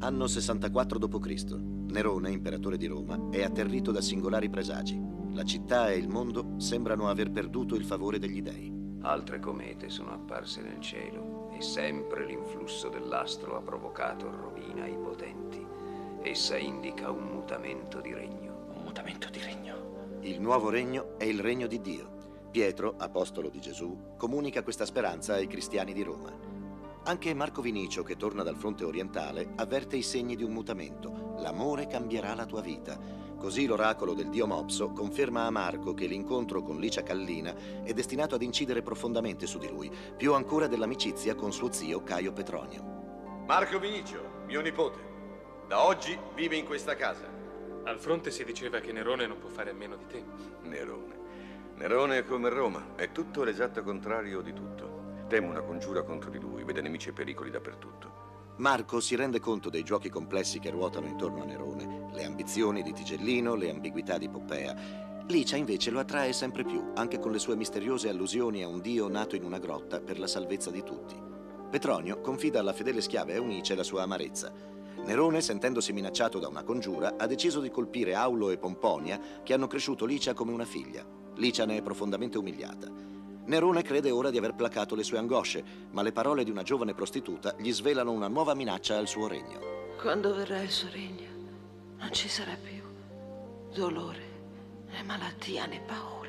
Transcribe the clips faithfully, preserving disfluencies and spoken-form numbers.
Anno sessantaquattro dopo Cristo Nerone, imperatore di Roma, è atterrito da singolari presagi. La città e il mondo sembrano aver perduto il favore degli dei. Altre comete sono apparse nel cielo e sempre l'influsso dell'astro ha provocato rovina ai potenti. Essa indica un mutamento di regno. Un mutamento di regno? Il nuovo regno è il regno di Dio. Pietro, apostolo di Gesù, comunica questa speranza ai cristiani di Roma. Anche Marco Vinicio, che torna dal fronte orientale, avverte i segni di un mutamento. L'amore cambierà la tua vita. Così l'oracolo del dio Mopso conferma a Marco che l'incontro con Licia Callina è destinato ad incidere profondamente su di lui, più ancora dell'amicizia con suo zio Caio Petronio. Marco Vinicio, mio nipote, da oggi vive in questa casa. Al fronte si diceva che Nerone non può fare a meno di te. Nerone. Nerone è come Roma, è tutto l'esatto contrario di tutto. Teme una congiura contro di lui, vede nemici e pericoli dappertutto. Marco si rende conto dei giochi complessi che ruotano intorno a Nerone, le ambizioni di Tigellino, le ambiguità di Poppea. Licia invece lo attrae sempre più, anche con le sue misteriose allusioni a un dio nato in una grotta per la salvezza di tutti. Petronio confida alla fedele schiava Eunice la sua amarezza. Nerone, sentendosi minacciato da una congiura, ha deciso di colpire Aulo e Pomponia, che hanno cresciuto Licia come una figlia. Licia ne è profondamente umiliata. Nerone crede ora di aver placato le sue angosce, ma le parole di una giovane prostituta gli svelano una nuova minaccia al suo regno. Quando verrà il suo regno, non ci sarà più dolore, né malattia, né paura.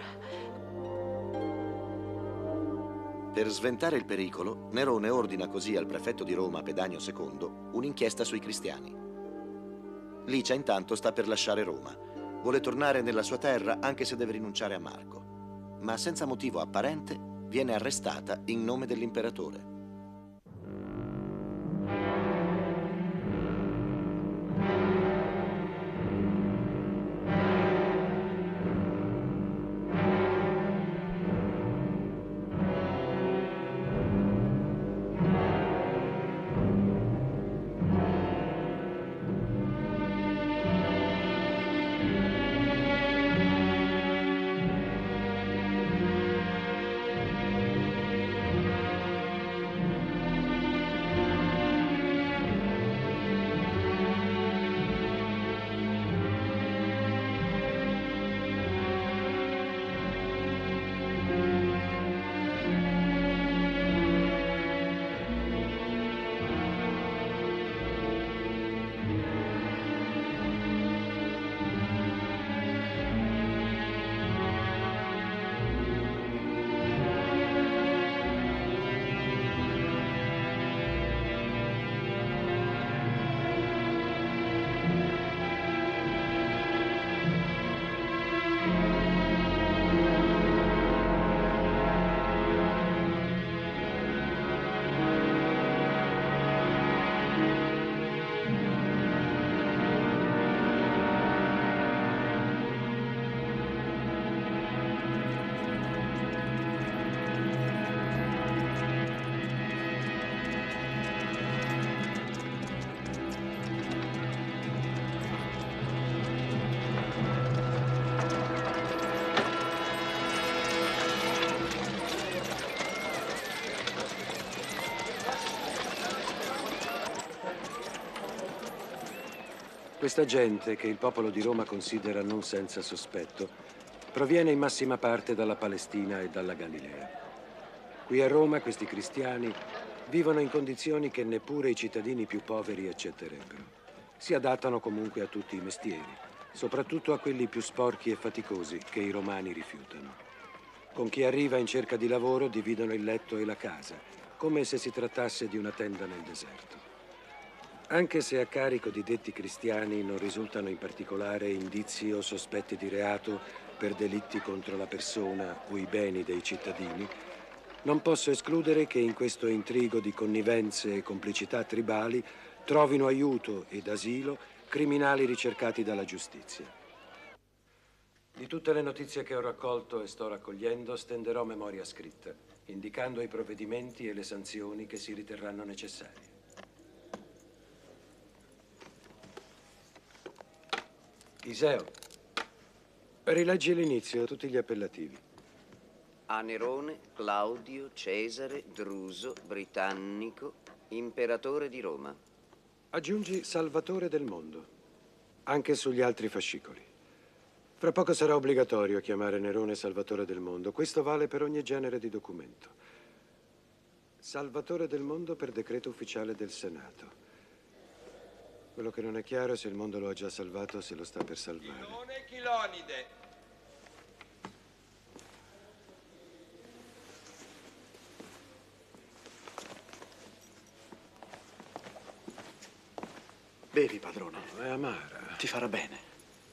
Per sventare il pericolo, Nerone ordina così al prefetto di Roma, Pedanio secondo, un'inchiesta sui cristiani. Licia intanto sta per lasciare Roma. Vuole tornare nella sua terra anche se deve rinunciare a Marco. Ma senza motivo apparente viene arrestata in nome dell'imperatore. Questa gente, che il popolo di Roma considera non senza sospetto, proviene in massima parte dalla Palestina e dalla Galilea. Qui a Roma questi cristiani vivono in condizioni che neppure i cittadini più poveri accetterebbero. Si adattano comunque a tutti i mestieri, soprattutto a quelli più sporchi e faticosi che i romani rifiutano. Con chi arriva in cerca di lavoro dividono il letto e la casa, come se si trattasse di una tenda nel deserto. Anche se a carico di detti cristiani non risultano in particolare indizi o sospetti di reato per delitti contro la persona o i beni dei cittadini, non posso escludere che in questo intrigo di connivenze e complicità tribali trovino aiuto ed asilo criminali ricercati dalla giustizia. Di tutte le notizie che ho raccolto e sto raccogliendo, stenderò memoria scritta, indicando i provvedimenti e le sanzioni che si riterranno necessarie. Iseo, rileggi l'inizio, tutti gli appellativi. A Nerone, Claudio, Cesare, Druso, Britannico, imperatore di Roma. Aggiungi Salvatore del mondo, anche sugli altri fascicoli. Fra poco sarà obbligatorio chiamare Nerone Salvatore del mondo. Questo vale per ogni genere di documento. Salvatore del mondo per decreto ufficiale del Senato. Quello che non è chiaro è se il mondo lo ha già salvato o se lo sta per salvare. Chilone Chilonide. Bevi, padrone. È amara. Ti farà bene.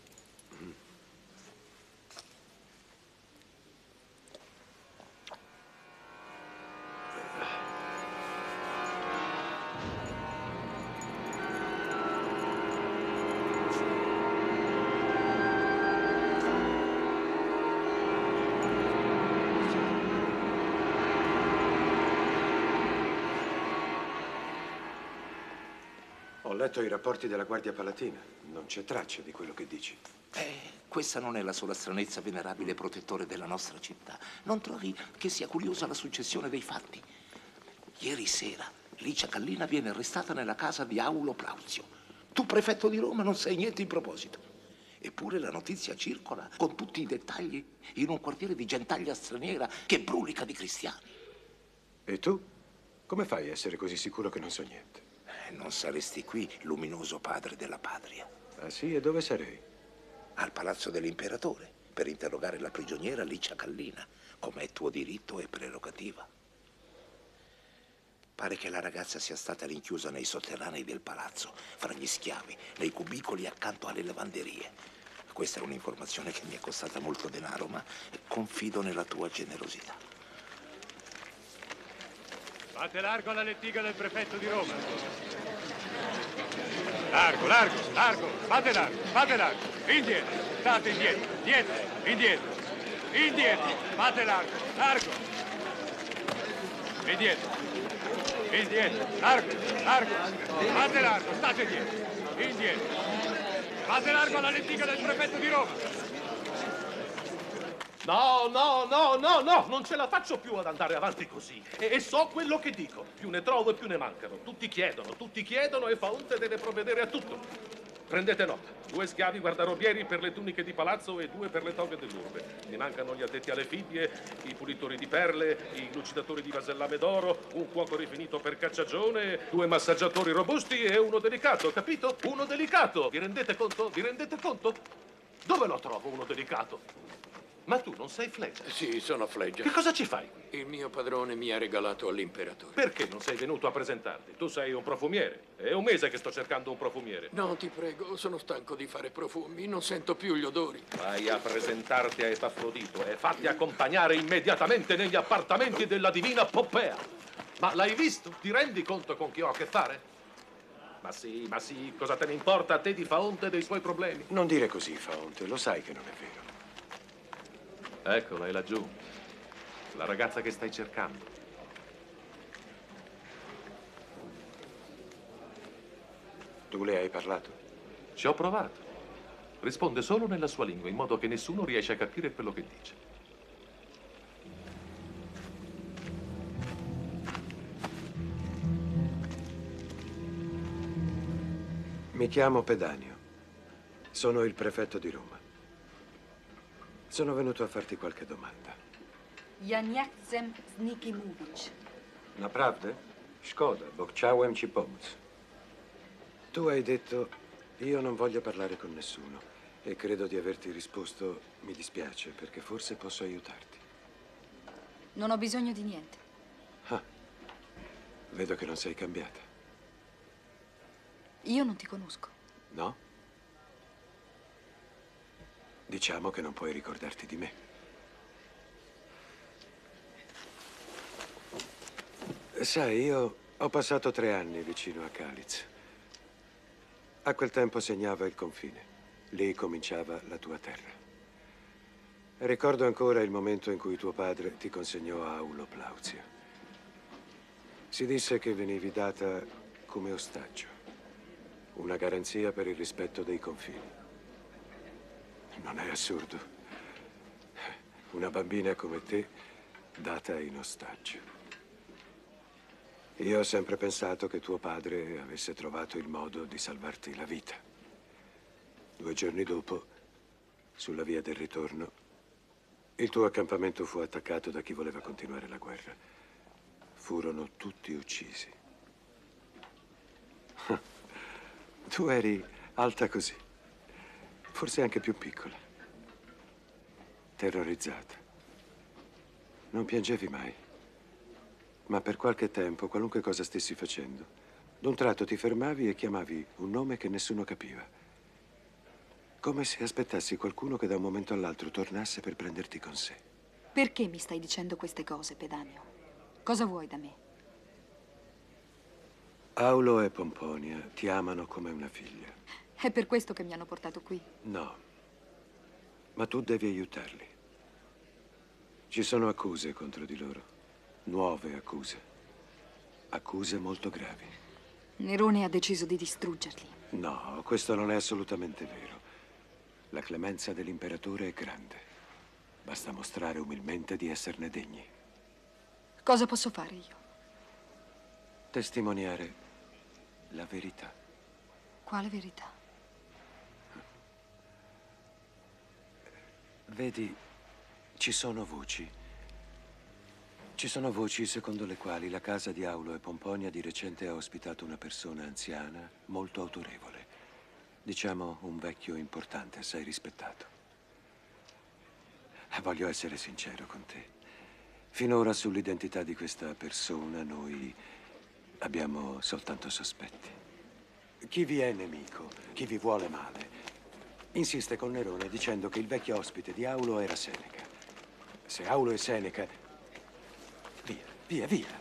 Ho letto i rapporti della Guardia Palatina. Non c'è traccia di quello che dici. Eh, questa non è la sola stranezza, venerabile protettore della nostra città. Non trovi che sia curiosa la successione dei fatti? Ieri sera Licia Kallina viene arrestata nella casa di Aulo Plauzio. Tu, prefetto di Roma, non sai niente in proposito. Eppure la notizia circola con tutti i dettagli in un quartiere di gentaglia straniera che brulica di cristiani. E tu? Come fai a essere così sicuro che non so niente? Eh, non saresti qui, luminoso padre della patria. Ah sì? E dove sarei? Al palazzo dell'imperatore, per interrogare la prigioniera Licia Kallina, come è tuo diritto e prerogativa. Pare che la ragazza sia stata rinchiusa nei sotterranei del palazzo, fra gli schiavi, nei cubicoli accanto alle lavanderie. Questa è un'informazione che mi è costata molto denaro, ma confido nella tua generosità. Fate largo alla lettiga del prefetto di Roma. Largo, largo, largo, fate largo, fate largo. Indietro, state indietro, dietro, indietro, indietro, fate largo, largo. Indietro, indietro, largo, largo, fate largo, state dietro, indietro. Fate largo alla lettiga del prefetto di Roma. No, no, no, no, no, non ce la faccio più ad andare avanti così. E, e so quello che dico. Più ne trovo e più ne mancano. Tutti chiedono, tutti chiedono e Faonte deve provvedere a tutto. Prendete nota. Due schiavi guardarobieri per le tuniche di palazzo e due per le toghe dell'urbe. Ne mancano gli addetti alle fibbie, i pulitori di perle, i lucidatori di vasellame d'oro, un cuoco rifinito per cacciagione, due massaggiatori robusti e uno delicato, capito? Uno delicato. Vi rendete conto? Vi rendete conto? Dove lo trovo uno delicato? Ma tu non sei Fledger? Sì, sono Fledger. Che cosa ci fai qui? Il mio padrone mi ha regalato all'imperatore. Perché non sei venuto a presentarti? Tu sei un profumiere. È un mese che sto cercando un profumiere. No, ti prego, sono stanco di fare profumi, non sento più gli odori. Vai a presentarti a Epafrodito e fatti accompagnare immediatamente negli appartamenti della divina Poppea. Ma l'hai visto? Ti rendi conto con chi ho a che fare? Ma sì, ma sì, cosa te ne importa a te di Faonte e dei suoi problemi? Non dire così, Faonte, lo sai che non è vero. Eccola, è laggiù. La ragazza che stai cercando. Tu le hai parlato? Ci ho provato. Risponde solo nella sua lingua, in modo che nessuno riesce a capire quello che dice. Mi chiamo Pedanio. Sono il prefetto di Roma. Sono venuto a farti qualche domanda. Ja nie chcę z nikim mówić. Naprawdę? Szkoda, bo chciałem ci pomóc. Tu hai detto, io non voglio parlare con nessuno. E credo di averti risposto, mi dispiace, perché forse posso aiutarti. Non ho bisogno di niente. Ah, vedo che non sei cambiata. Io non ti conosco. No? Diciamo che non puoi ricordarti di me. Sai, io ho passato tre anni vicino a Caliz. A quel tempo segnava il confine. Lì cominciava la tua terra. Ricordo ancora il momento in cui tuo padre ti consegnò a Aulo Plauzio. Si disse che venivi data come ostaggio. Una garanzia per il rispetto dei confini. Non è assurdo? Una bambina come te data in ostaggio. Io ho sempre pensato che tuo padre avesse trovato il modo di salvarti la vita. Due giorni dopo, sulla via del ritorno, il tuo accampamento fu attaccato da chi voleva continuare la guerra. Furono tutti uccisi. Tu eri alta così, forse anche più piccola, terrorizzata. Non piangevi mai, ma per qualche tempo, qualunque cosa stessi facendo, d'un tratto ti fermavi e chiamavi un nome che nessuno capiva. Come se aspettassi qualcuno che da un momento all'altro tornasse per prenderti con sé. Perché mi stai dicendo queste cose, Pedanio? Cosa vuoi da me? Aulo e Pomponia ti amano come una figlia. È per questo che mi hanno portato qui. No, ma tu devi aiutarli. Ci sono accuse contro di loro, nuove accuse, accuse molto gravi. Nerone ha deciso di distruggerli. No, questo non è assolutamente vero. La clemenza dell'imperatore è grande. Basta mostrare umilmente di esserne degni. Cosa posso fare io? Testimoniare la verità. Quale verità? Vedi, ci sono voci. Ci sono voci secondo le quali la casa di Aulo e Pomponia di recente ha ospitato una persona anziana, molto autorevole. Diciamo un vecchio importante, assai rispettato. Voglio essere sincero con te. Finora sull'identità di questa persona noi abbiamo soltanto sospetti. Chi vi è nemico, chi vi vuole male, insiste con Nerone dicendo che il vecchio ospite di Aulo era Seneca. Se Aulo e Seneca... Via, via, via.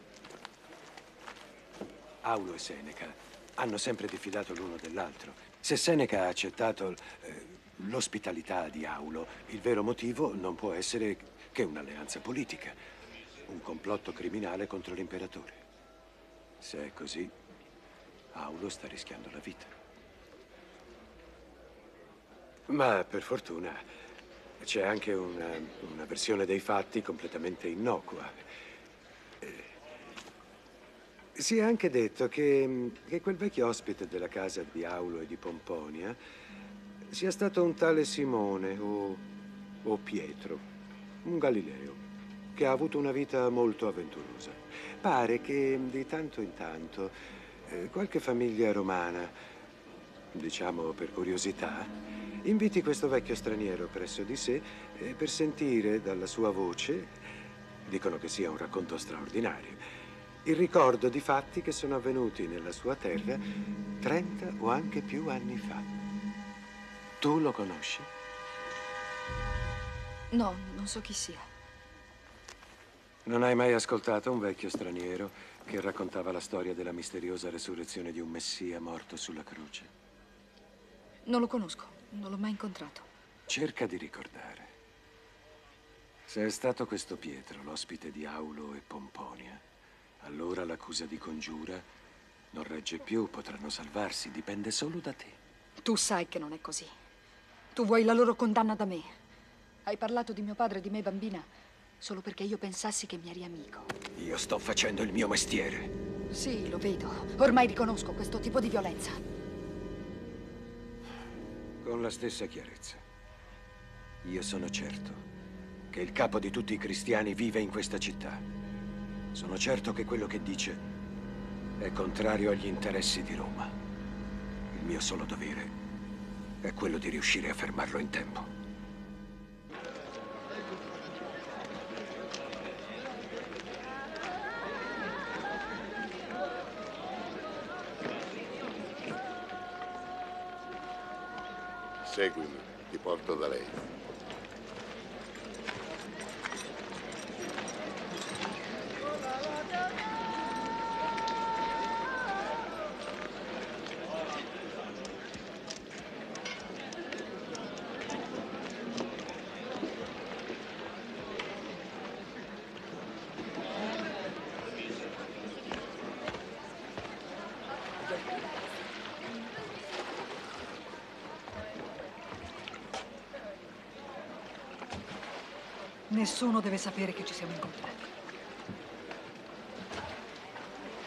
Aulo e Seneca hanno sempre diffidato l'uno dell'altro. Se Seneca ha accettato eh, l'ospitalità di Aulo, il vero motivo non può essere che un'alleanza politica, un complotto criminale contro l'imperatore. Se è così, Aulo sta rischiando la vita. Ma per fortuna c'è anche una, una versione dei fatti completamente innocua. Eh, si è anche detto che, che quel vecchio ospite della casa di Aulo e di Pomponia sia stato un tale Simone o, o Pietro, un Galileo, che ha avuto una vita molto avventurosa. Pare che di tanto in tanto eh, qualche famiglia romana, diciamo per curiosità, inviti questo vecchio straniero presso di sé eh, per sentire dalla sua voce, dicono che sia un racconto straordinario, il ricordo di fatti che sono avvenuti nella sua terra trenta o anche più anni fa. Tu lo conosci? No, non so chi sia. Non hai mai ascoltato un vecchio straniero che raccontava la storia della misteriosa resurrezione di un messia morto sulla croce? Non lo conosco, non l'ho mai incontrato. Cerca di ricordare. Se è stato questo Pietro, l'ospite di Aulo e Pomponia, allora l'accusa di congiura non regge più, potranno salvarsi, dipende solo da te. Tu sai che non è così. Tu vuoi la loro condanna da me. Hai parlato di mio padre e di me bambina solo perché io pensassi che mi eri amico. Io sto facendo il mio mestiere. Sì, lo vedo. Ormai riconosco questo tipo di violenza. Con la stessa chiarezza. Io sono certo che il capo di tutti i cristiani vive in questa città. Sono certo che quello che dice è contrario agli interessi di Roma. Il mio solo dovere è quello di riuscire a fermarlo in tempo. Seguimi, ti porto da lei. Nessuno deve sapere che ci siamo incontrati.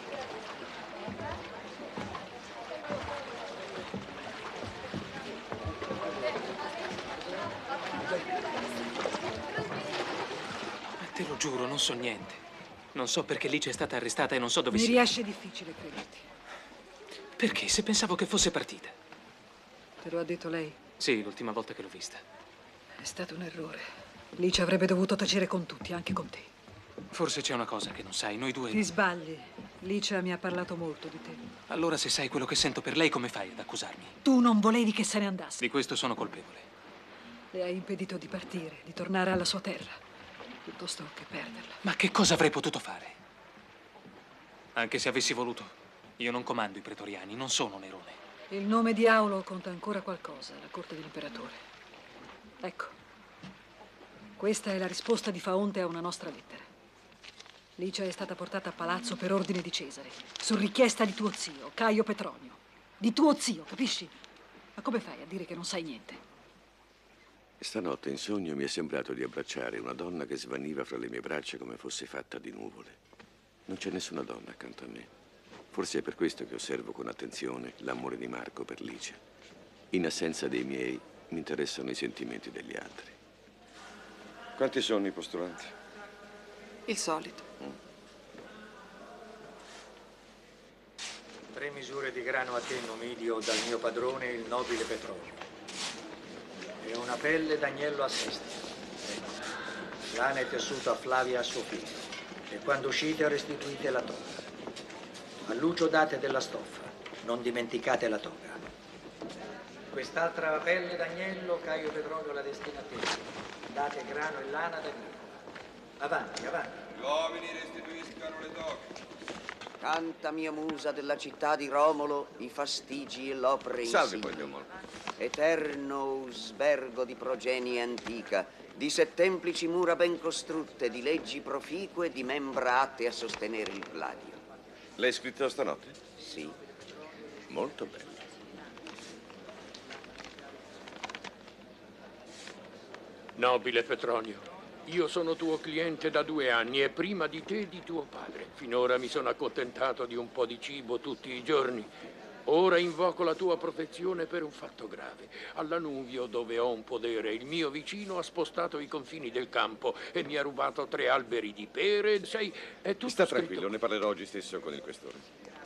Te lo giuro, non so niente. Non so perché Licia è stata arrestata e non so dove Mi sia. Mi riesce difficile crederti. Perché? Se pensavo che fosse partita. Te lo ha detto lei? Sì, l'ultima volta che l'ho vista. È stato un errore. Licia avrebbe dovuto tacere con tutti, anche con te. Forse c'è una cosa che non sai, noi due... Ti sbagli. Licia mi ha parlato molto di te. Allora se sai quello che sento per lei, come fai ad accusarmi? Tu non volevi che se ne andasse. Di questo sono colpevole. Le hai impedito di partire, di tornare alla sua terra, piuttosto che perderla. Ma che cosa avrei potuto fare? Anche se avessi voluto. Io non comando i pretoriani, non sono Nerone. Il nome di Aulo conta ancora qualcosa alla corte dell'imperatore. Ecco, questa è la risposta di Faonte a una nostra lettera. Licia è stata portata a palazzo per ordine di Cesare, su richiesta di tuo zio, Caio Petronio. Di tuo zio, capisci? Ma come fai a dire che non sai niente? Stanotte in sogno mi è sembrato di abbracciare una donna che svaniva fra le mie braccia come fosse fatta di nuvole. Non c'è nessuna donna accanto a me. Forse è per questo che osservo con attenzione l'amore di Marco per Licia. In assenza dei miei, mi interessano i sentimenti degli altri. Quanti sono i postulanti? Il solito. Mm. Tre misure di grano a te, Nomidio, dal mio padrone, il nobile Petronio. E una pelle d'agnello a sesta. Ecco. Lana e tessuto a Flavia a suo figlio. E quando uscite restituite la toga. A Lucio date della stoffa, non dimenticate la toga. Quest'altra pelle d'agnello Caio Petronio la destina a te. Date grano e lana da Nicola. Avanti, avanti. Gli uomini restituiscano le toghe. Canta mia musa della città di Romolo i fastigi e l'opere Salve, insigni. Pogliomolo. Eterno usbergo di progenie antica, di settemplici mura ben costrutte, di leggi proficue, di membra atte a sostenere il gladio. L'hai scritto stanotte? Sì. Molto bello. Nobile Petronio, io sono tuo cliente da due anni e prima di te di tuo padre. Finora mi sono accontentato di un po' di cibo tutti i giorni. Ora invoco la tua protezione per un fatto grave. All'Anuvio, dove ho un podere, il mio vicino ha spostato i confini del campo e mi ha rubato tre alberi di pere. Sai, è tutto Sta scritto. tranquillo, ne parlerò oggi stesso con il questore.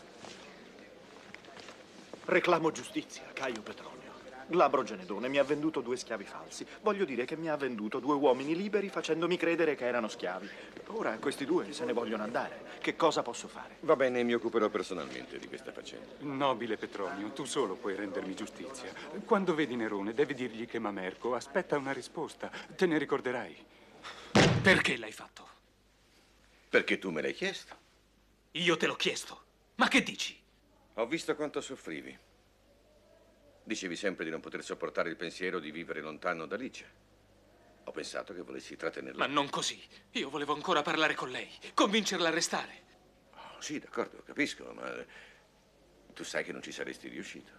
Reclamo giustizia, Caio Petronio. Glabro Genedone mi ha venduto due schiavi falsi. Voglio dire che mi ha venduto due uomini liberi facendomi credere che erano schiavi. Ora questi due se ne vogliono andare. Che cosa posso fare? Va bene, mi occuperò personalmente di questa faccenda. Nobile Petronio, tu solo puoi rendermi giustizia. Quando vedi Nerone, devi dirgli che Mamerco aspetta una risposta. Te ne ricorderai. Perché l'hai fatto? Perché tu me l'hai chiesto. Io te l'ho chiesto. Ma che dici? Ho visto quanto soffrivi. Dicevi sempre di non poter sopportare il pensiero di vivere lontano da Licia. Ho pensato che volessi trattenerla. Ma non così. Io volevo ancora parlare con lei, convincerla a restare. Oh, sì, d'accordo, capisco, ma tu sai che non ci saresti riuscito.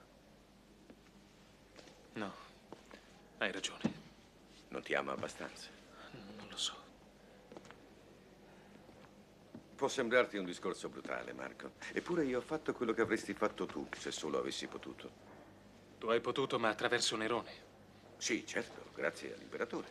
No, hai ragione. Non ti ama abbastanza. Non lo so. Può sembrarti un discorso brutale, Marco. Eppure io ho fatto quello che avresti fatto tu, se solo avessi potuto. Tu hai potuto, ma attraverso Nerone. Sì, certo, grazie all'imperatore.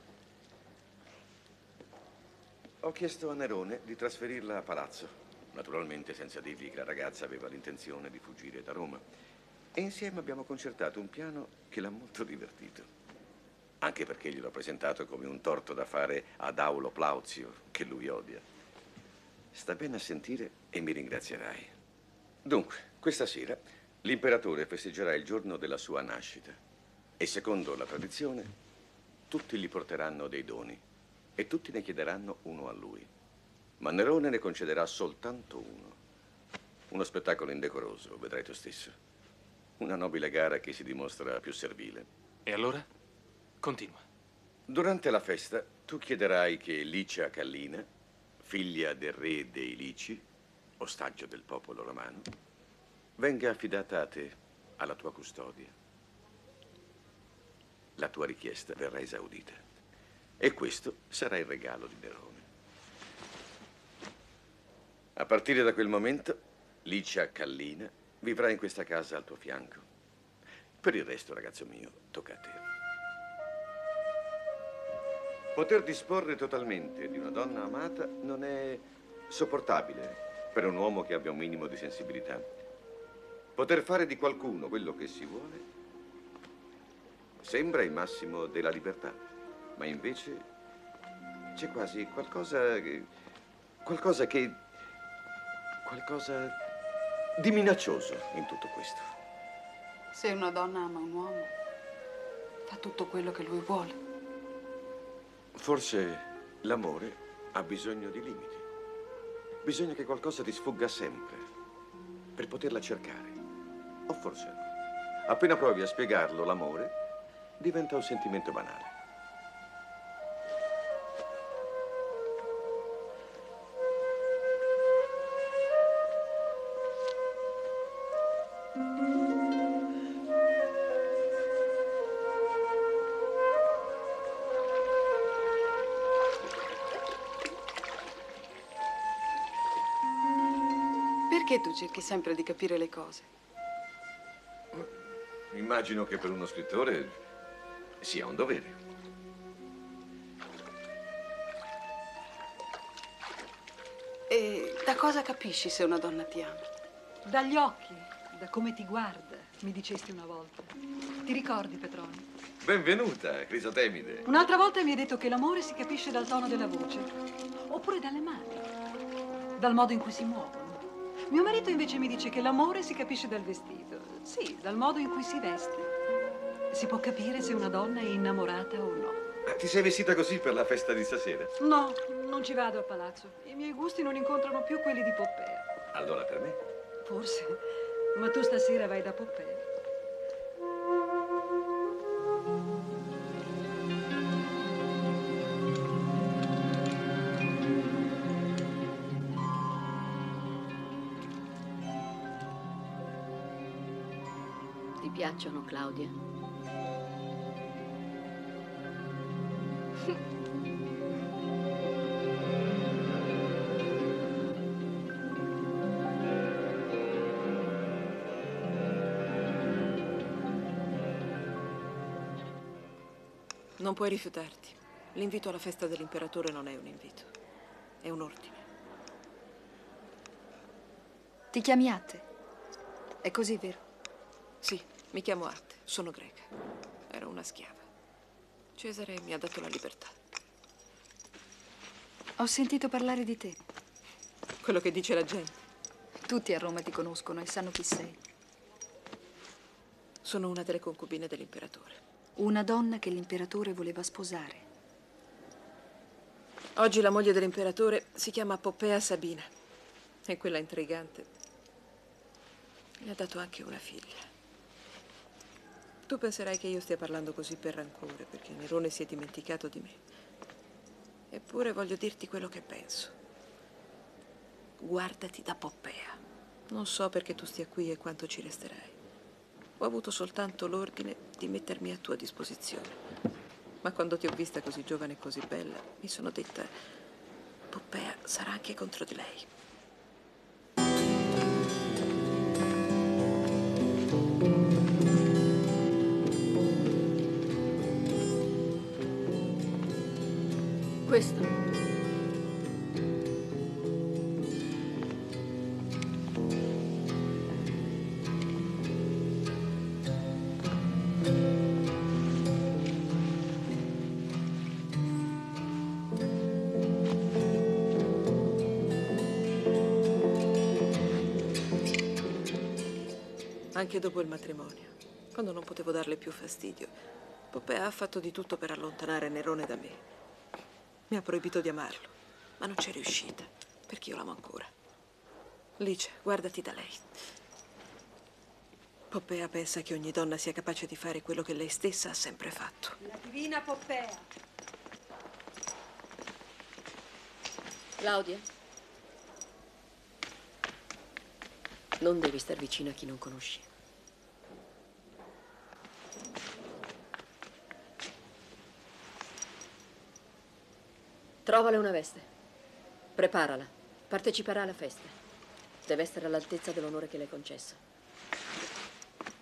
Ho chiesto a Nerone di trasferirla a palazzo, naturalmente senza dirgli che la ragazza aveva l'intenzione di fuggire da Roma. E insieme abbiamo concertato un piano che l'ha molto divertito. Anche perché gliel'ho presentato come un torto da fare ad Aulo Plauzio, che lui odia. Sta bene a sentire e mi ringrazierai. Dunque, questa sera l'imperatore festeggerà il giorno della sua nascita e secondo la tradizione tutti gli porteranno dei doni e tutti ne chiederanno uno a lui. Ma Nerone ne concederà soltanto uno. Uno spettacolo indecoroso, vedrai tu stesso. Una nobile gara che si dimostra più servile. E allora? Continua. Durante la festa tu chiederai che Licia Callina, figlia del re dei Lici, ostaggio del popolo romano, venga affidata a te, alla tua custodia. La tua richiesta verrà esaudita. E questo sarà il regalo di Nerone. A partire da quel momento, Licia Callina vivrà in questa casa al tuo fianco. Per il resto, ragazzo mio, tocca a te. Poter disporre totalmente di una donna amata non è sopportabile per un uomo che abbia un minimo di sensibilità. Poter fare di qualcuno quello che si vuole sembra il massimo della libertà, ma invece c'è quasi qualcosa che... qualcosa che... qualcosa di minaccioso in tutto questo. Se una donna ama un uomo, fa tutto quello che lui vuole. Forse l'amore ha bisogno di limiti. Bisogna che qualcosa ti sfugga sempre per poterla cercare. O forse no. Appena provi a spiegarlo, l'amore diventa un sentimento banale. Perché tu cerchi sempre di capire le cose? Immagino che per uno scrittore sia un dovere. E da cosa capisci se una donna ti ama? Dagli occhi, da come ti guarda, mi dicesti una volta. Ti ricordi, Petronio? Benvenuta, Crisotemide. Un'altra volta mi hai detto che l'amore si capisce dal tono della voce, oppure dalle mani, dal modo in cui si muovono. Mio marito invece mi dice che l'amore si capisce dal vestito. Sì, dal modo in cui si veste. Si può capire se una donna è innamorata o no. Ti sei vestita così per la festa di stasera? No, non ci vado a palazzo. I miei gusti non incontrano più quelli di Poppea. Allora per me? Forse, ma tu stasera vai da Poppea. Ti piacciono, Claudia? Non puoi rifiutarti. L'invito alla festa dell'imperatore non è un invito, è un ordine. Ti chiami Atte? È così, vero? Sì, mi chiamo Atte, sono greca. Ero una schiava. Cesare mi ha dato la libertà. Ho sentito parlare di te. Quello che dice la gente. Tutti a Roma ti conoscono e sanno chi sei. Sono una delle concubine dell'imperatore. Una donna che l'imperatore voleva sposare. Oggi la moglie dell'imperatore si chiama Poppea Sabina. E quella intrigante mi ha dato anche una figlia. Tu penserai che io stia parlando così per rancore, perché Nerone si è dimenticato di me. Eppure voglio dirti quello che penso. Guardati da Poppea. Non so perché tu stia qui e quanto ci resterai. Ho avuto soltanto l'ordine di mettermi a tua disposizione. Ma quando ti ho vista così giovane e così bella, mi sono detta: Poppea sarà anche contro di lei. Questo. Anche dopo il matrimonio, quando non potevo darle più fastidio, Poppea ha fatto di tutto per allontanare Nerone da me. Mi ha proibito di amarlo, ma non c'è riuscita, perché io l'amo ancora. Lice, guardati da lei. Poppea pensa che ogni donna sia capace di fare quello che lei stessa ha sempre fatto. La divina Poppea. Claudia? Non devi star vicino a chi non conosci. Trovale una veste. Preparala. Parteciperà alla festa. Deve essere all'altezza dell'onore che le è concesso.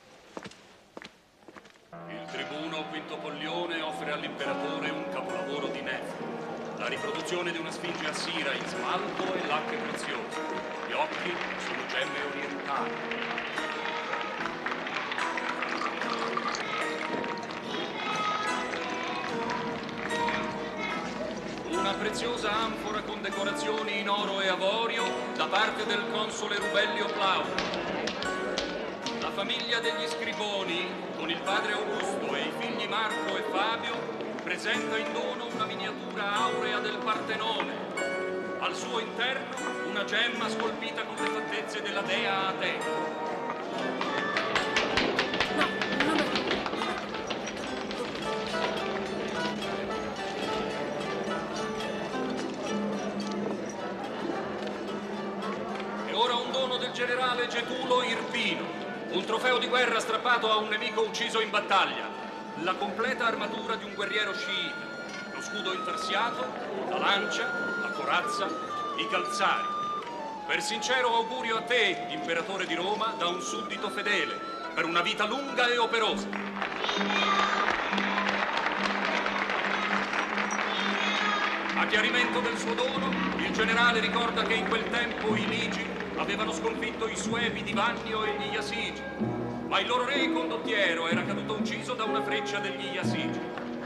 Il tribuno Quinto Pollione offre all'imperatore un capolavoro di Nef. La riproduzione di una sfinge assira in smalto e lacche preziose. Gli occhi sono gemme orientali. Una preziosa anfora con decorazioni in oro e avorio da parte del console Rubellio Plaudio. La famiglia degli Scriboni, con il padre Augusto e i figli Marco e Fabio, presenta in dono una miniatura aurea del Partenone. Al suo interno una gemma scolpita con le fattezze della dea Atene. E ora un dono del generale Getulo Irpino. Un trofeo di guerra strappato a un nemico ucciso in battaglia. La completa armatura di un guerriero sciita. Lo scudo intarsiato, la lancia, la corazza, i calzari. Per sincero augurio a te, imperatore di Roma, da un suddito fedele, per una vita lunga e operosa. A chiarimento del suo dono, il generale ricorda che in quel tempo i Ligi avevano sconfitto i Suebi di Vannio e gli Iasigi, ma il loro re condottiero era caduto ucciso da una freccia degli Iasigi.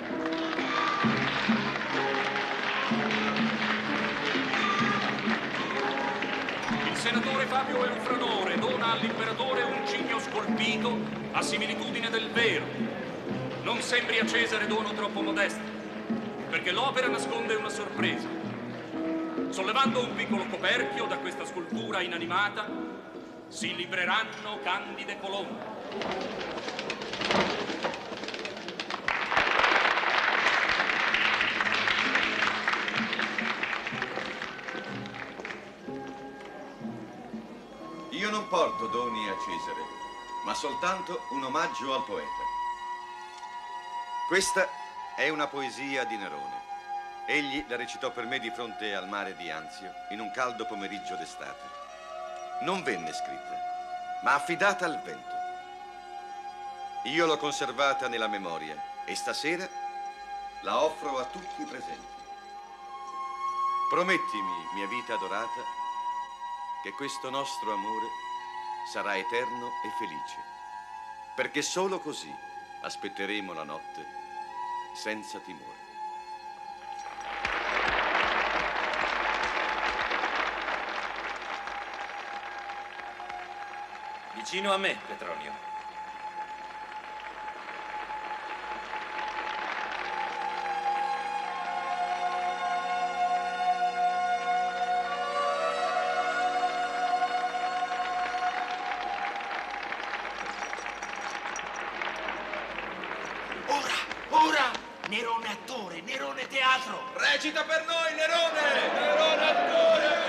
Il senatore Fabio Eufranore dona all'imperatore un cigno scolpito a similitudine del vero. Non sembri a Cesare dono troppo modesto, perché l'opera nasconde una sorpresa. Sollevando un piccolo coperchio da questa scultura inanimata, si libreranno candide colombe. Io non porto doni a Cesare, ma soltanto un omaggio al poeta. Questa è una poesia di Nerone. Egli la recitò per me di fronte al mare di Anzio in un caldo pomeriggio d'estate. Non venne scritta, ma affidata al vento. Io l'ho conservata nella memoria e stasera la offro a tutti i presenti. Promettimi, mia vita adorata, che questo nostro amore sarà eterno e felice, perché solo così aspetteremo la notte senza timore. Vicino a me, Petronio. Ora, ora! Nerone attore, Nerone teatro! Recita per noi, Nerone! Nerone attore!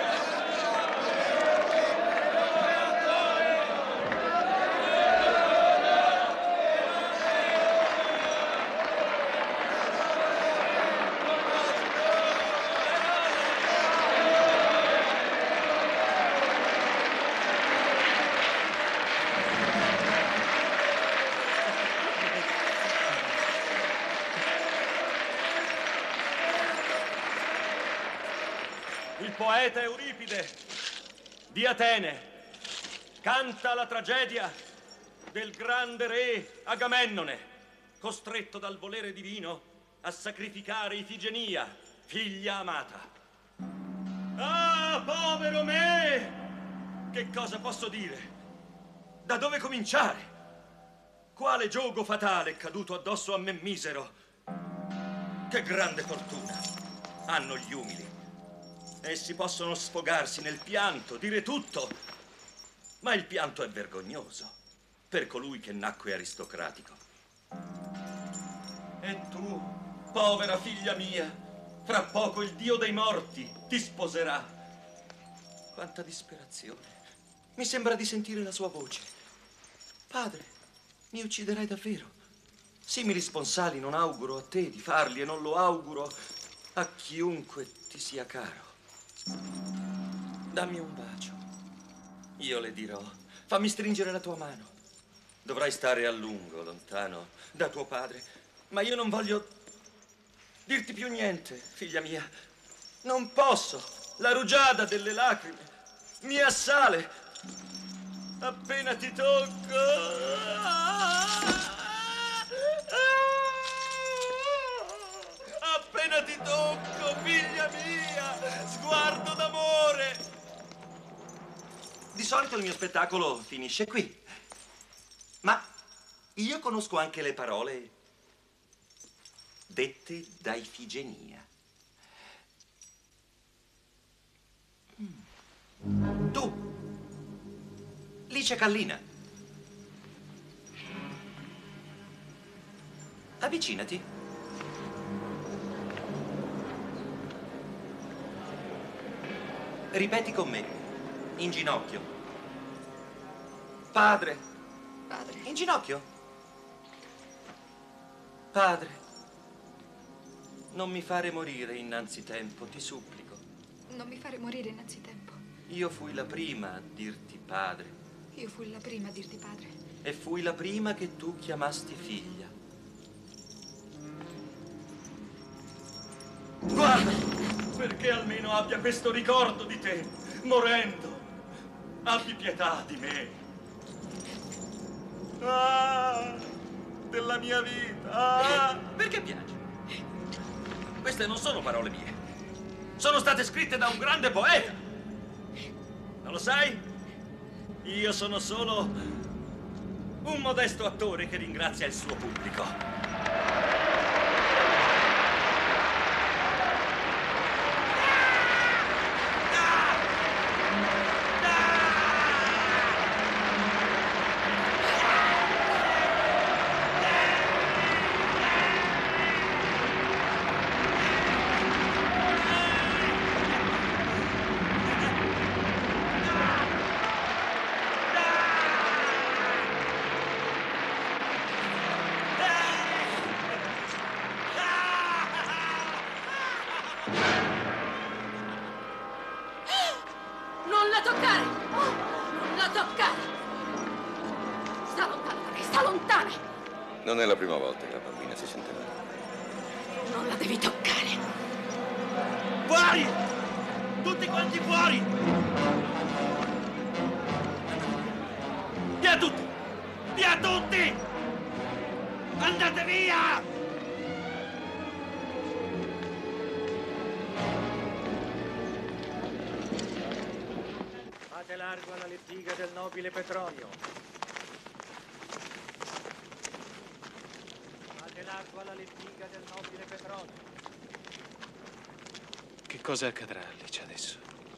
Il poeta Euripide di Atene canta la tragedia del grande re Agamennone, costretto dal volere divino a sacrificare Ifigenia, figlia amata. Ah, povero me! Che cosa posso dire? Da dove cominciare? Quale giogo fatale è caduto addosso a me misero? Che grande fortuna hanno gli umili. Essi possono sfogarsi nel pianto, dire tutto, ma il pianto è vergognoso per colui che nacque aristocratico. E tu, povera figlia mia, fra poco il Dio dei morti ti sposerà. Quanta disperazione! Mi sembra di sentire la sua voce. Padre, mi ucciderai davvero. Simili sponsali non auguro a te di farli e non lo auguro a chiunque ti sia caro. Dammi un bacio. Io le dirò. Fammi stringere la tua mano. Dovrai stare a lungo lontano da tuo padre, ma io non voglio dirti più niente, figlia mia. Non posso. La rugiada delle lacrime mi assale. Appena ti tocco. Appena ti tocco, figlia mia, sguardo d'amore. Di solito il mio spettacolo finisce qui. Ma io conosco anche le parole dette da Ifigenia. Tu, Licia Kallina, avvicinati. Ripeti con me, in ginocchio. Padre. Padre. In ginocchio. Padre, non mi fare morire innanzitempo, ti supplico. Non mi fare morire innanzitempo. Io fui la prima a dirti padre. Io fui la prima a dirti padre. E fui la prima che tu chiamasti figlia. Guarda, perché almeno abbia questo ricordo di te, morendo. Abbi pietà di me. Ah, della mia vita. Ah. Perché piangi? Queste non sono parole mie. Sono state scritte da un grande poeta. Non lo sai? Io sono solo un modesto attore che ringrazia il suo pubblico. Non la toccare! Non la toccare! Sta lontana da me, sta lontana! Non è la prima volta che la bambina si sente male. Non la devi toccare! Fuori! Tutti quanti fuori! Via tutti! Via tutti! Andate via! Fate largo alla lettiga del nobile Petronio. Fate largo alla lettiga del nobile Petronio. Che cosa accadrà a Licia adesso?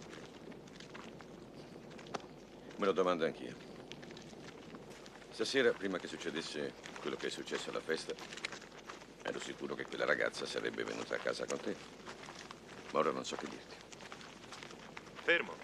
Me lo domando anch'io. Stasera, prima che succedesse quello che è successo alla festa, ero sicuro che quella ragazza sarebbe venuta a casa con te. Ma ora non so che dirti. Fermo.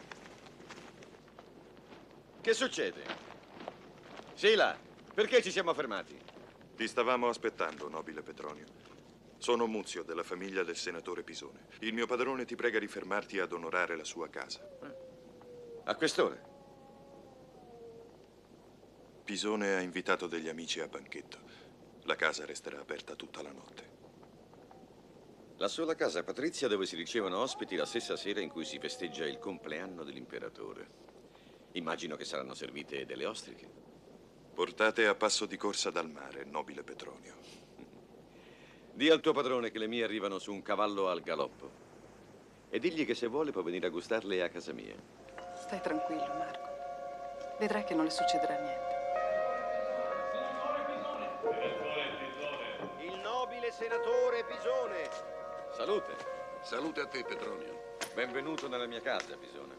Che succede? Sila, perché ci siamo fermati? Ti stavamo aspettando, nobile Petronio. Sono Muzio, della famiglia del senatore Pisone. Il mio padrone ti prega di fermarti ad onorare la sua casa. A quest'ora? Pisone ha invitato degli amici a banchetto. La casa resterà aperta tutta la notte. La sola casa patrizia dove si ricevono ospiti la stessa sera in cui si festeggia il compleanno dell'imperatore. Immagino che saranno servite delle ostriche. Portate a passo di corsa dal mare, nobile Petronio. Dì al tuo padrone che le mie arrivano su un cavallo al galoppo. E digli che se vuole può venire a gustarle a casa mia. Stai tranquillo, Marco. Vedrai che non le succederà niente. Il nobile senatore Pisone. Salute. Salute a te, Petronio. Benvenuto nella mia casa, Pisone.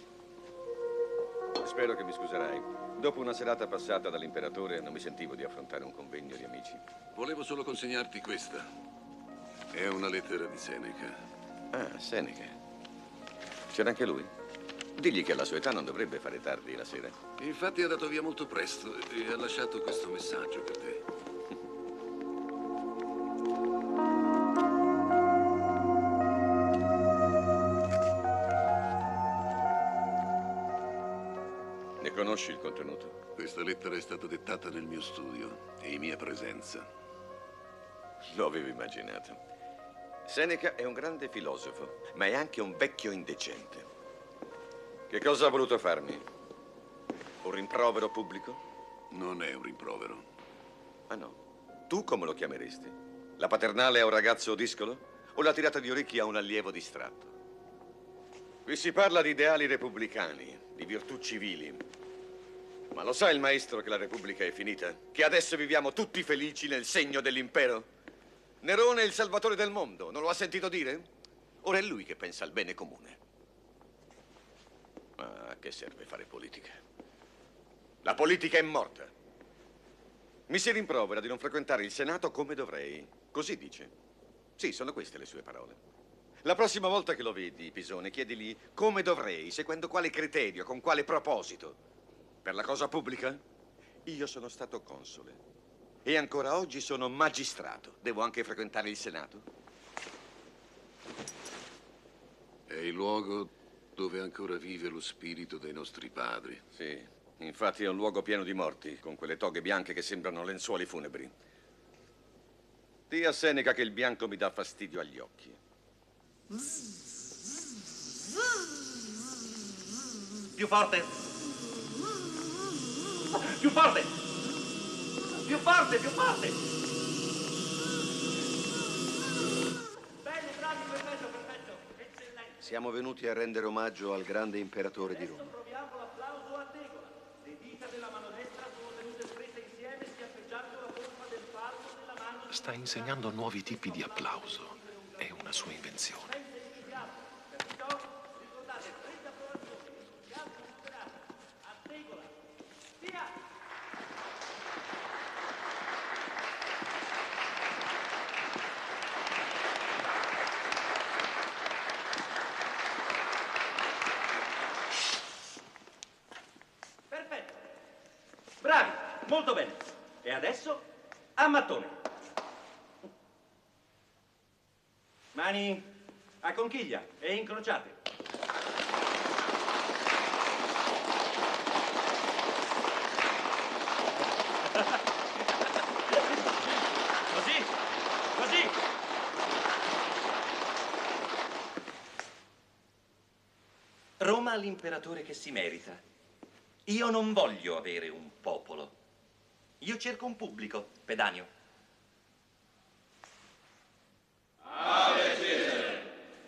Spero che mi scuserai. Dopo una serata passata dall'imperatore non mi sentivo di affrontare un convegno di amici. Volevo solo consegnarti questa. È una lettera di Seneca. Ah, Seneca. C'era anche lui? Digli che alla sua età non dovrebbe fare tardi la sera. Infatti è andato via molto presto e ha lasciato questo messaggio per te. Ne conosci il contenuto? Questa lettera è stata dettata nel mio studio e in mia presenza. Lo avevo immaginato. Seneca è un grande filosofo, ma è anche un vecchio indecente. Che cosa ha voluto farmi? Un rimprovero pubblico? Non è un rimprovero. Ah no? Tu come lo chiameresti? La paternale a un ragazzo discolo? O la tirata di orecchie a un allievo distratto? Qui si parla di ideali repubblicani, di virtù civili. Ma lo sa il maestro che la Repubblica è finita? Che adesso viviamo tutti felici nel segno dell'impero? Nerone è il salvatore del mondo, non lo ha sentito dire? Ora è lui che pensa al bene comune. Ma a che serve fare politica? La politica è morta. Mi si rimprovera di non frequentare il Senato come dovrei. Così dice. Sì, sono queste le sue parole. La prossima volta che lo vedi, Pisone, chiedigli come dovrei, seguendo quale criterio, con quale proposito. Per la cosa pubblica? Io sono stato console. E ancora oggi sono magistrato. Devo anche frequentare il Senato? È il luogo dove ancora vive lo spirito dei nostri padri. Sì, infatti è un luogo pieno di morti, con quelle toghe bianche che sembrano lenzuoli funebri. Dì a Seneca che il bianco mi dà fastidio agli occhi. Più forte! Più forte! Più forte, più forte! Bene, bravi, perfetto, perfetto. Eccellente. Siamo venuti a rendere omaggio al grande imperatore di Roma. Proviamo l'applauso a tegola. Le dita della mano destra sono tenute strette insieme, schiaffeggiando la forma del palmo della mano. Sta insegnando nuovi tipi di applauso. È una sua invenzione. Bravi, molto bene. E adesso a mattone. Mani a conchiglia e incrociate. Così, così. Roma ha l'imperatore che si merita. Io non voglio avere un popolo. Io cerco un pubblico, pedáneo. Ave Cesare!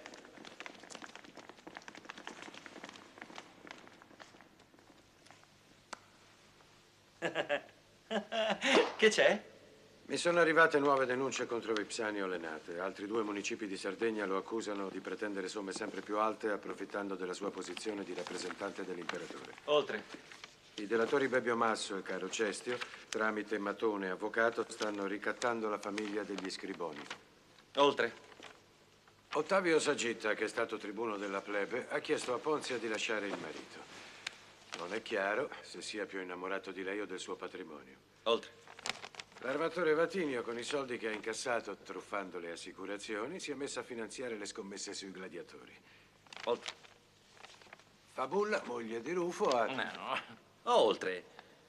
Che c'è? Mi sono arrivate nuove denunce contro Vipsanio Lenate. Altri due municipi di Sardegna lo accusano di pretendere somme sempre più alte, approfittando della sua posizione di rappresentante dell'imperatore. Oltre. I delatori Bebbio Masso e Caro Cestio, tramite Matone avvocato, stanno ricattando la famiglia degli Scriboni. Oltre. Ottavio Sagitta, che è stato tribuno della plebe, ha chiesto a Ponzia di lasciare il marito. Non è chiaro se sia più innamorato di lei o del suo patrimonio. Oltre. L'armatore Vatinio, con i soldi che ha incassato truffando le assicurazioni, si è messo a finanziare le scommesse sui gladiatori. Oltre. Fabulla, moglie di Rufo, ha... No. Oltre.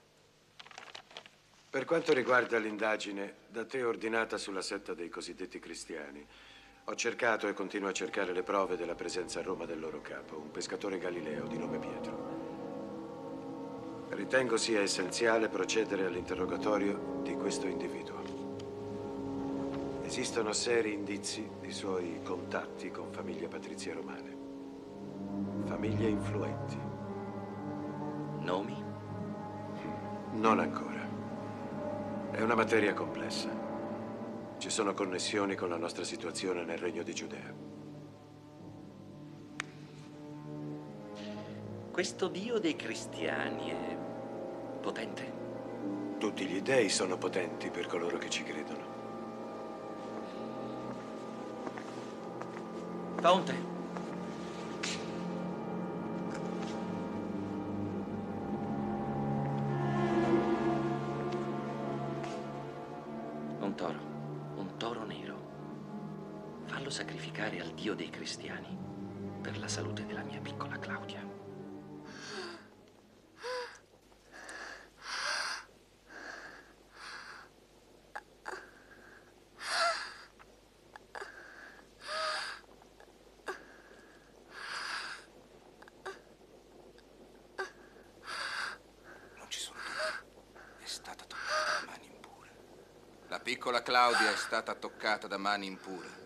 Per quanto riguarda l'indagine da te ordinata sulla setta dei cosiddetti cristiani, ho cercato e continuo a cercare le prove della presenza a Roma del loro capo, un pescatore galileo di nome Pietro. Ritengo sia essenziale procedere all'interrogatorio di questo individuo. Esistono seri indizi di suoi contatti con famiglie patrizie romane. Famiglie influenti. Nomi? Non ancora. È una materia complessa. Ci sono connessioni con la nostra situazione nel Regno di Giudea. Questo Dio dei cristiani è potente? Tutti gli dei sono potenti per coloro che ci credono. Fonte. Un toro, un toro nero. Fallo sacrificare al Dio dei cristiani per la salute della mia piccola Claudia. piccola Claudia è stata toccata da mani impure.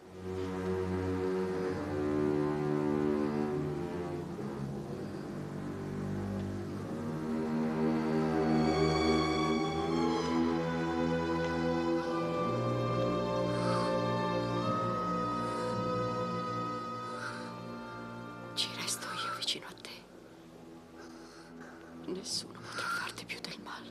Ci resto io vicino a te. Nessuno potrà farti più del male.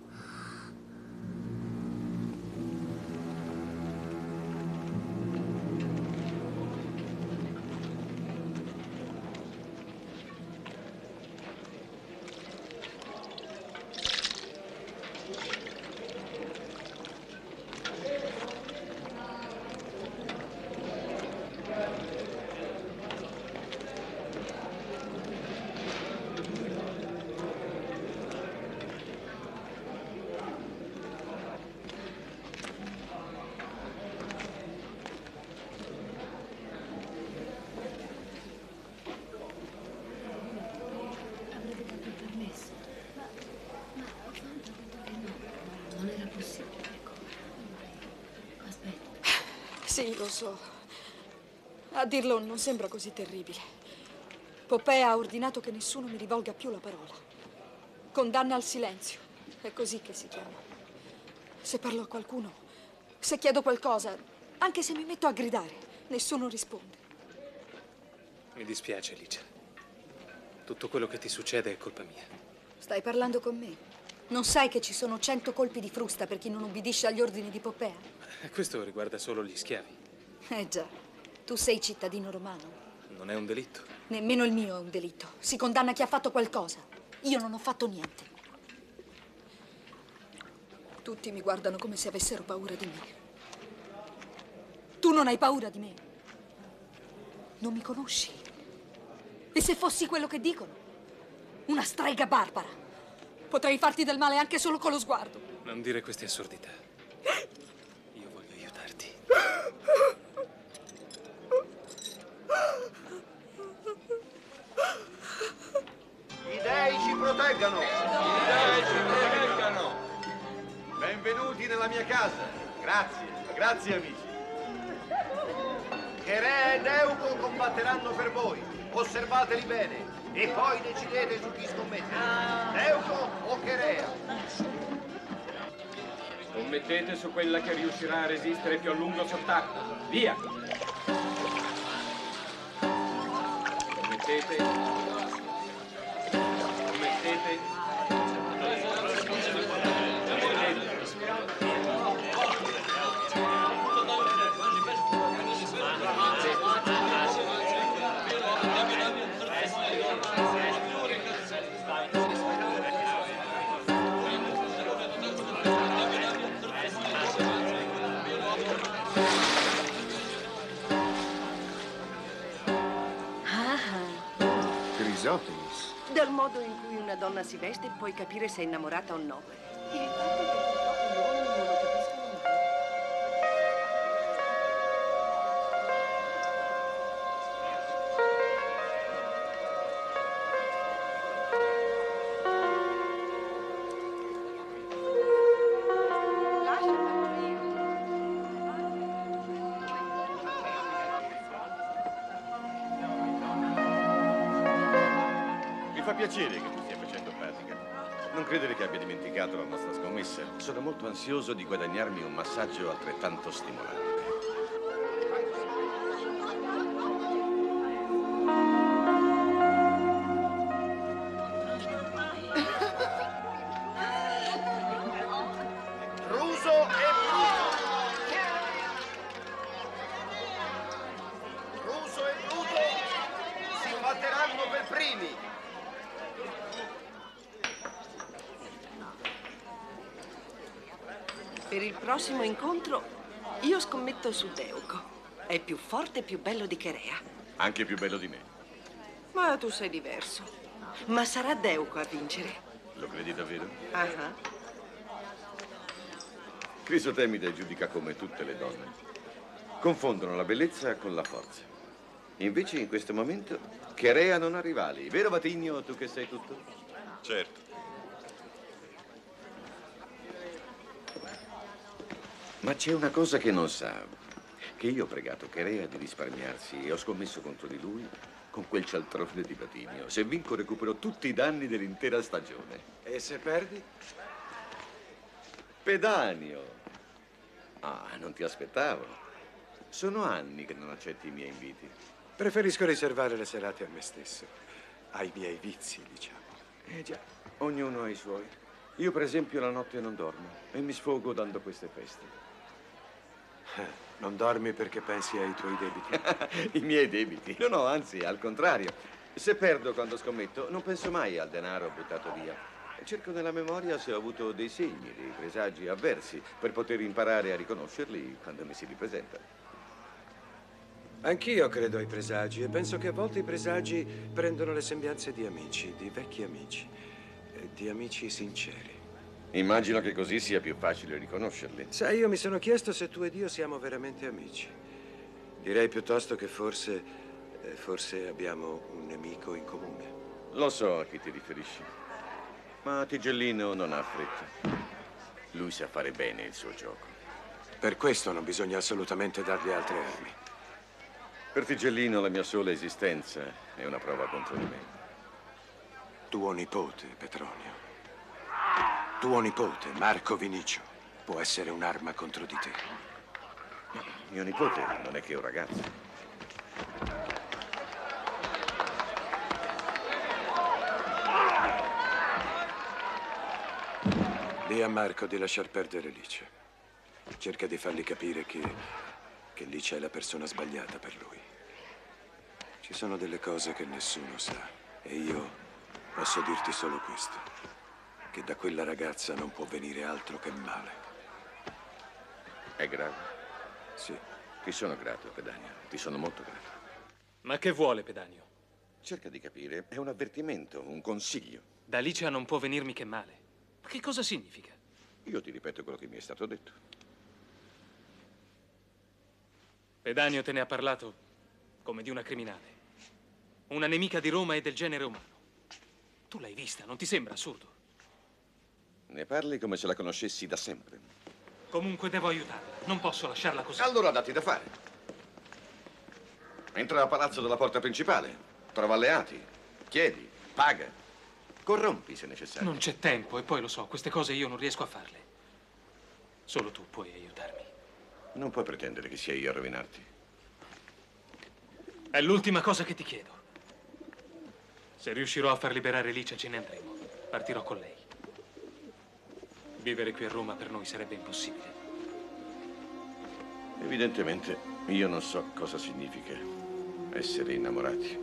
Non era possibile, aspetta. Sì, lo so. A dirlo non sembra così terribile. Poppea ha ordinato che nessuno mi rivolga più la parola. Condanna al silenzio. È così che si chiama. Se parlo a qualcuno, se chiedo qualcosa, anche se mi metto a gridare, nessuno risponde. Mi dispiace, Licia. Tutto quello che ti succede è colpa mia. Stai parlando con me? Non sai che ci sono cento colpi di frusta per chi non ubbidisce agli ordini di Poppea? Questo riguarda solo gli schiavi. Eh già, tu sei cittadino romano. Non è un delitto. Nemmeno il mio è un delitto. Si condanna chi ha fatto qualcosa. Io non ho fatto niente. Tutti mi guardano come se avessero paura di me. Tu non hai paura di me? Non mi conosci? E se fossi quello che dicono? Una strega barbara. Potrei farti del male anche solo con lo sguardo. Non dire queste assurdità. Io voglio aiutarti. Gli dei ci proteggano! Gli dei ci proteggano! Benvenuti nella mia casa. Grazie, grazie amici. Cherea ed Euco combatteranno per voi. Osservateli bene. E poi decidete su chi scommettere. Euco o Cherea? Scommettete su quella che riuscirà a resistere più a lungo sott'acqua. Via! Scommettete. Scommettete. Crisotemis. Dal modo in cui una donna si veste puoi capire se è innamorata o no. Il fatto che purtroppo gli uomini non lo capiscono mai. Mi fa piacere che tu stia facendo pratica. Non credere che abbia dimenticato la nostra scommessa. Sono molto ansioso di guadagnarmi un massaggio altrettanto stimolante. Ruso e Bruto! Ruso e Bruto si batteranno per primi! Per il prossimo incontro io scommetto su Deuco. È più forte e più bello di Cherea. Anche più bello di me. Ma tu sei diverso. Ma sarà Deuco a vincere. Lo credi davvero? Ah ah. Crisotemide giudica come tutte le donne. Confondono la bellezza con la forza. Invece in questo momento Cherea non ha rivali. Vero Vatigno, tu che sei tutto? Certo. Ma c'è una cosa che non sa, che io ho pregato Cherea di risparmiarsi e ho scommesso contro di lui con quel cialtrone di Patinio. Se vinco recupero tutti i danni dell'intera stagione. E se perdi? Pedanio! Ah, non ti aspettavo. Sono anni che non accetti i miei inviti. Preferisco riservare le serate a me stesso, ai miei vizi, diciamo. Eh già, ognuno ha i suoi. Io, per esempio, la notte non dormo e mi sfogo dando queste feste. Non dormi perché pensi ai tuoi debiti? I miei debiti? No, no, anzi, al contrario. Se perdo quando scommetto, non penso mai al denaro buttato via. Cerco nella memoria se ho avuto dei segni, dei presagi avversi, per poter imparare a riconoscerli quando mi si ripresentano. Anch'io credo ai presagi e penso che a volte i presagi prendono le sembianze di amici, di vecchi amici, di amici sinceri. Immagino che così sia più facile riconoscerli. Sai, io mi sono chiesto se tu ed io siamo veramente amici. Direi piuttosto che forse, eh, forse abbiamo un nemico in comune. Lo so a chi ti riferisci, ma Tigellino non ha fretta. Lui sa fare bene il suo gioco. Per questo non bisogna assolutamente dargli altre armi. Per Tigellino la mia sola esistenza è una prova contro di me. Tuo nipote, Petronio. Tuo nipote, Marco Vinicio, può essere un'arma contro di te. Mio nipote non è che un ragazzo. Dì a Marco di lasciar perdere Lice. Cerca di fargli capire che, che Lice è la persona sbagliata per lui. Ci sono delle cose che nessuno sa e io posso dirti solo questo. Che da quella ragazza non può venire altro che male. È grave? Sì. Ti sono grato, Pedanio. Ti sono molto grato. Ma che vuole, Pedanio? Cerca di capire. È un avvertimento, un consiglio. Da Licia non può venirmi che male. Ma che cosa significa? Io ti ripeto quello che mi è stato detto. Pedanio te ne ha parlato come di una criminale. Una nemica di Roma e del genere umano. Tu l'hai vista, non ti sembra assurdo? Ne parli come se la conoscessi da sempre. Comunque devo aiutarla. Non posso lasciarla così. Allora datti da fare. Entra a palazzo dalla porta principale. Trova alleati. Chiedi. Paga. Corrompi se necessario. Non c'è tempo e poi lo so, queste cose io non riesco a farle. Solo tu puoi aiutarmi. Non puoi pretendere che sia io a rovinarti. È l'ultima cosa che ti chiedo. Se riuscirò a far liberare Licia ce ne andremo. Partirò con lei. Vivere qui a Roma per noi sarebbe impossibile. Evidentemente io non so cosa significa essere innamorati.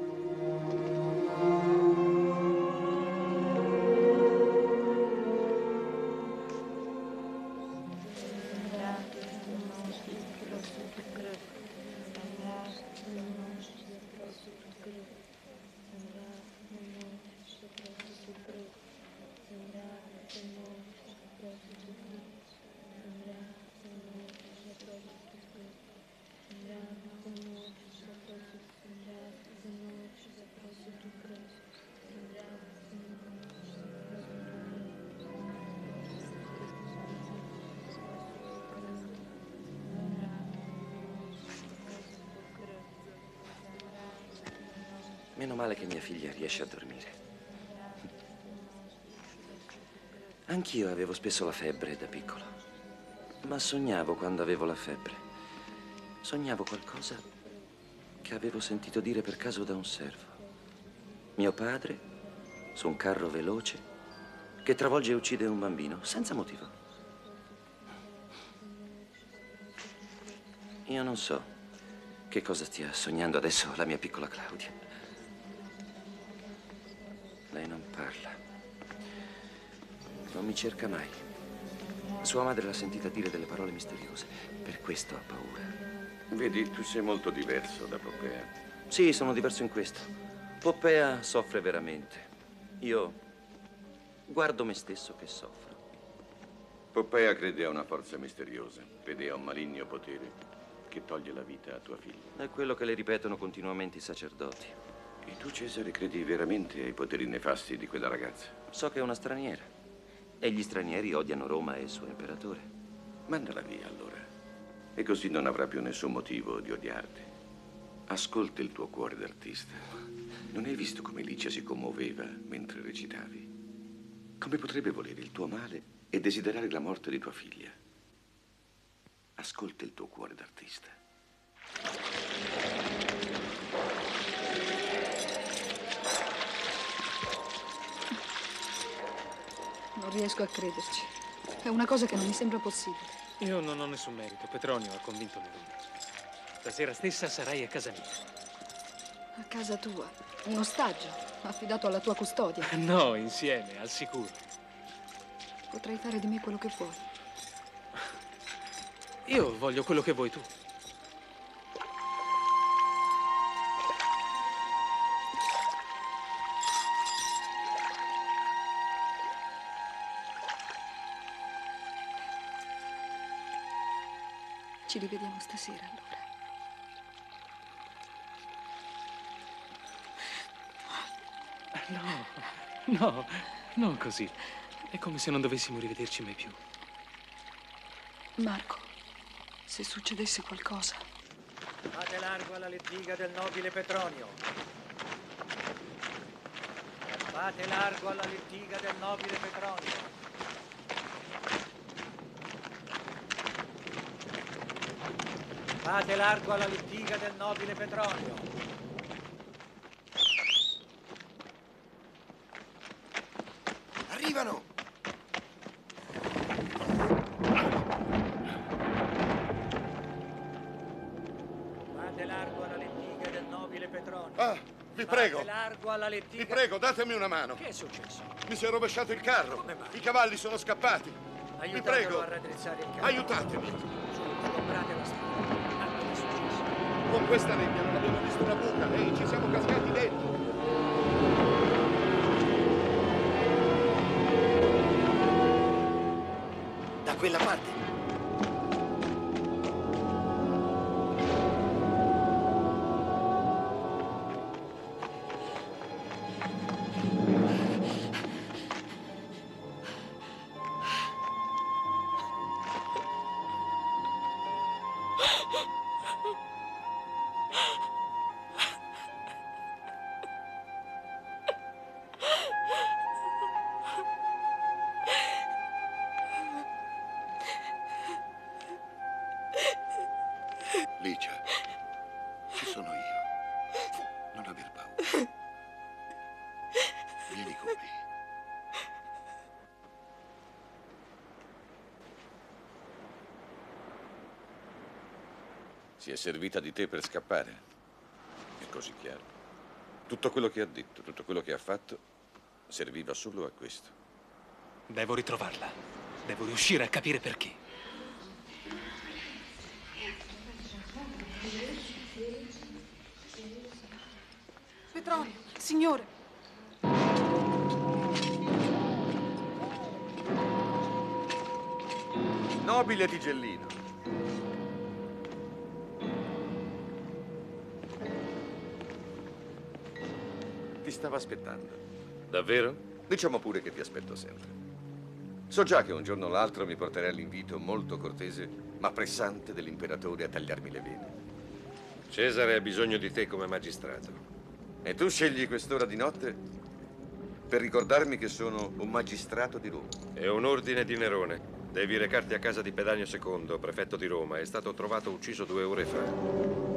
Meno male che mia figlia riesce a dormire. Anch'io avevo spesso la febbre da piccolo, ma sognavo quando avevo la febbre. Sognavo qualcosa che avevo sentito dire per caso da un servo. Mio padre, su un carro veloce, che travolge e uccide un bambino, senza motivo. Io non so che cosa stia sognando adesso la mia piccola Claudia. Lei non parla. Non mi cerca mai. Sua madre l'ha sentita dire delle parole misteriose. Per questo ha paura. Vedi, tu sei molto diverso da Poppea. Sì, sono diverso in questo. Poppea soffre veramente. Io guardo me stesso che soffro. Poppea crede a una forza misteriosa, crede a un maligno potere che toglie la vita a tua figlia. È quello che le ripetono continuamente i sacerdoti. E tu, Cesare, credi veramente ai poteri nefasti di quella ragazza? So che è una straniera. E gli stranieri odiano Roma e il suo imperatore. Mandala via allora. E così non avrà più nessun motivo di odiarti. Ascolta il tuo cuore d'artista. Non hai visto come Licia si commuoveva mentre recitavi? Come potrebbe volere il tuo male e desiderare la morte di tua figlia? Ascolta il tuo cuore d'artista. Non riesco a crederci. È una cosa che non mi sembra possibile. Io non ho nessun merito. Petronio ha convinto Nerone. Stasera stessa sarai a casa mia. A casa tua? Un ostaggio, affidato alla tua custodia. No, insieme, al sicuro. Potrai fare di me quello che vuoi. Io voglio quello che vuoi tu. Ci rivediamo stasera, allora. No, no, non così. È come se non dovessimo rivederci mai più. Marco, se succedesse qualcosa... Fate largo alla lettiga del nobile Petronio. Fate largo alla lettiga del nobile Petronio. Fate largo alla lettiga del nobile Petronio. Arrivano! Fate largo alla lettiga del nobile Petronio. Ah, vi Fate prego. largo alla lettiga... Vi prego, datemi una mano. Che è successo? Mi si è rovesciato il carro. Come mai? I cavalli sono scappati. Vi Aiutatelo prego. a raddrizzare il carro. Aiutatemi. Subito, comprate la strada. Ah, che è successo? Con questa nebbia non abbiamo visto una buca. Ehi, ci siamo cascati dentro. Da quella parte. Licia, ci sono io. Non aver paura. Vieni con me. Si è servita di te per scappare. È così chiaro. Tutto quello che ha detto, tutto quello che ha fatto, serviva solo a questo. Devo ritrovarla. Devo riuscire a capire perché. Petronio, signore. Nobile Tigellino. Ti stavo aspettando. Davvero? Diciamo pure che ti aspetto sempre. So già che un giorno o l'altro mi porterai l'invito molto cortese, ma pressante dell'imperatore a tagliarmi le vene. Cesare ha bisogno di te come magistrato. E tu scegli quest'ora di notte per ricordarmi che sono un magistrato di Roma. È un ordine di Nerone. Devi recarti a casa di Pedanio secondo, prefetto di Roma. È stato trovato ucciso due ore fa.